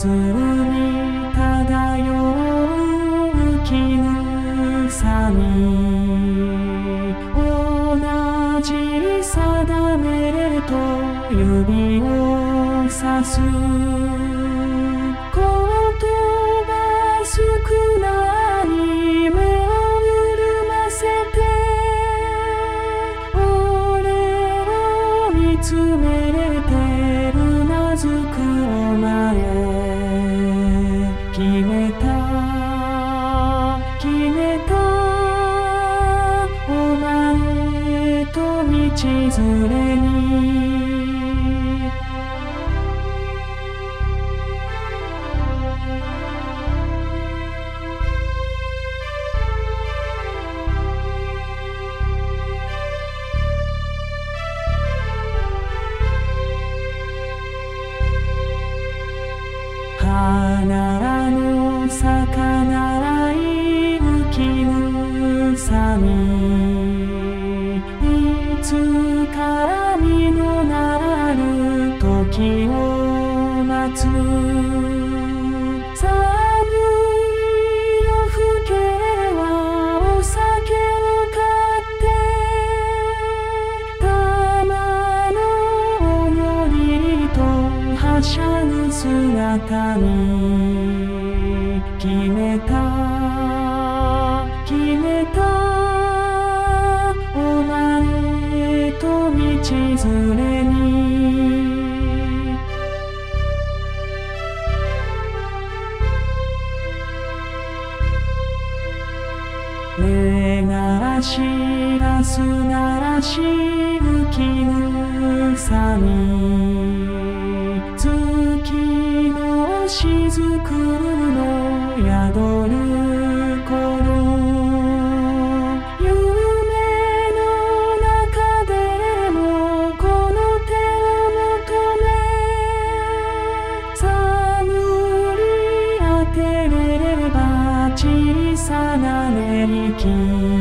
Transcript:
に漂う絹さに同じ定めと指をさす言葉少なに目を潤ませて俺を見つめてうなずくお前決めたお前と道連れに花の咲かない絹さにいつか実のなる時を待つ寒い夜更けはお酒を買って玉の踊りとはしゃぐ姿に決めたお前と道連れにねならしらすならしぶ絹さに月の雫の宿る頃夢の中でもこの手を求め探り当てれば小さな寝息